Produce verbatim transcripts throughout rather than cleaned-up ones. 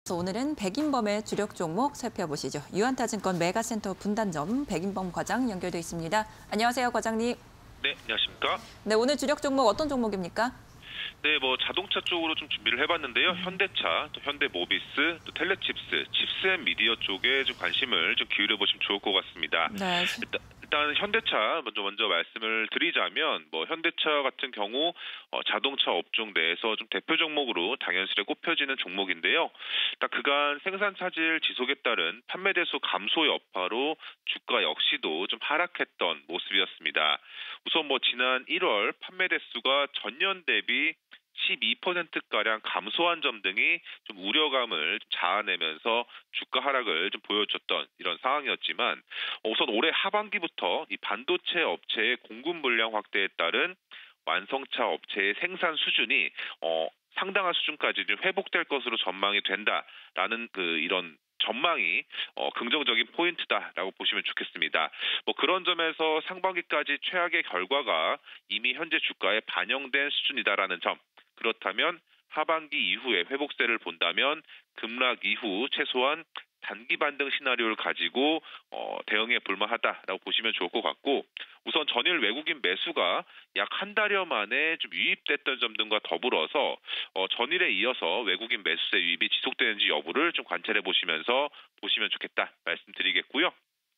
오늘은 백인범의 주력 종목 살펴보시죠. 유한타증권 메가센터 분단점 백인범 과장 연결돼 있습니다. 안녕하세요, 과장님. 네, 안녕하십니까? 네, 오늘 주력 종목 어떤 종목입니까? 네, 뭐 자동차 쪽으로 좀 준비를 해봤는데요. 음. 현대차, 또 현대모비스, 또 텔레칩스, 칩스앤미디어 쪽에 좀 관심을 좀 기울여 보시면 좋을 것 같습니다. 네. 일단, 일단 현대차 먼저 먼저 말씀을 드리자면, 뭐 현대차 같은 경우 어, 자동차 업종 내에서 좀 대표 종목으로 당연스레 꼽혀지는 종목인데요. 일단 그간 생산 차질 지속에 따른 판매 대수 감소 여파로 주가 역시도 좀 하락했던 모습이었습니다. 우선 뭐 지난 일월 판매 대수가 전년 대비 십이 퍼센트가량 감소한 점 등이 좀 우려감을 자아내면서 주가 하락을 좀 보여줬던 이런 상황이었지만, 우선 올해 하반기부터 이 반도체 업체의 공급 물량 확대에 따른 완성차 업체의 생산 수준이 어, 상당한 수준까지 좀 회복될 것으로 전망이 된다라는 그 이런 전망이 어, 긍정적인 포인트다라고 보시면 좋겠습니다. 뭐 그런 점에서 상반기까지 최악의 결과가 이미 현재 주가에 반영된 수준이다라는 점. 그렇다면 하반기 이후에 회복세를 본다면 급락 이후 최소한 단기 반등 시나리오를 가지고 어, 대응에 볼만하다라고 보시면 좋을 것 같고, 우선 전일 외국인 매수가 약 한 달여 만에 좀 유입됐던 점 등과 더불어서 어, 전일에 이어서 외국인 매수세 유입이 지속되는지 여부를 좀 관찰해 보시면서 보시면 좋겠다 말씀드리겠고요.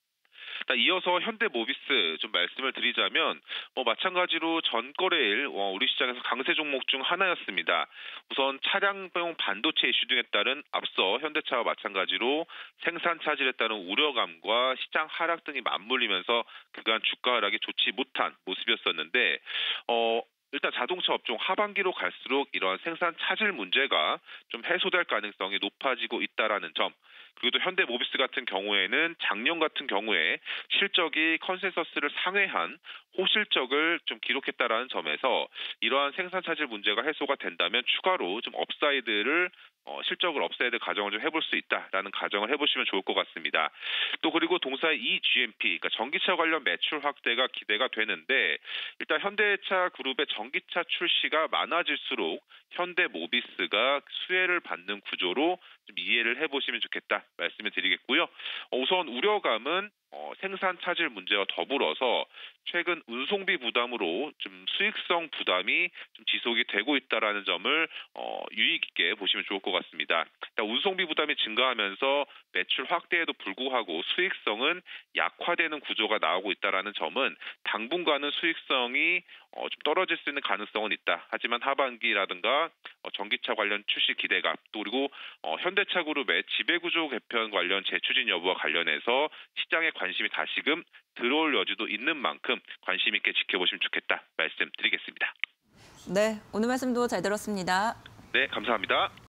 이어서 현대모비스 좀 말씀을 드리자면, 뭐 마찬가지로 전 거래일 어, 우리 시장에서 강세 종목 중 하나였습니다. 우선 차량용 반도체 이슈 등에 따른 앞서 현대차와 마찬가지로 생산 차질에 따른 우려감과 시장 하락 등이 맞물리면서 그간 주가 하락이 좋지 못한 모습이었었는데, 어, 일단 자동차 업종 하반기로 갈수록 이러한 생산 차질 문제가 좀 해소될 가능성이 높아지고 있다라는 점. 그리고 또 현대모비스 같은 경우에는 작년 같은 경우에 실적이 컨센서스를 상회한 호실적을 좀 기록했다라는 점에서 이러한 생산 차질 문제가 해소가 된다면 추가로 좀 업사이드를 어, 실적을 업사이드 가정을 좀 해볼 수 있다라는 가정을 해보시면 좋을 것 같습니다. 또 그리고 동사의 이지엠피, 그러니까 전기차 관련 매출 확대가 기대가 되는데, 일단 현대차 그룹의 전기차 출시가 많아질수록 현대모비스가 수혜를 받는 구조로 좀 이해를 해보시면 좋겠다 말씀을 드리겠고요. 어, 우선 우려감은 어, 생산 차질 문제와 더불어서 최근 운송비 부담으로 좀 수익성 부담이 좀 지속이 되고 있다라는 점을 어, 유의 깊게 보시면 좋을 것 같습니다. 운송비 부담이 증가하면서 매출 확대에도 불구하고 수익성은 약화되는 구조가 나오고 있다라는 점은 당분간은 수익성이 어, 좀 떨어질 수 있는 가능성은 있다. 하지만 하반기라든가 어, 전기차 관련 출시 기대감, 또 그리고 어, 현대차 그룹의 지배구조 개편 관련 재추진 여부와 관련해서 시장의 관심이 다시금 들어올 여지도 있는 만큼 관심 있게 지켜보시면 좋겠다 말씀드리겠습니다. 네, 오늘 말씀도 잘 들었습니다. 네, 감사합니다.